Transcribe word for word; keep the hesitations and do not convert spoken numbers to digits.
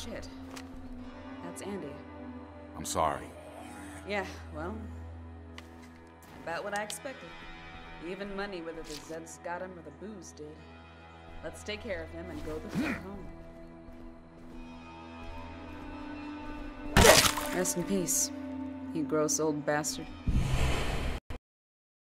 shit. That's Andy. I'm sorry. Yeah, well, about what I expected. Even money, whether the Zeds got him or the booze did. Let's take care of him and go the fuck home. Rest in peace, you gross old bastard.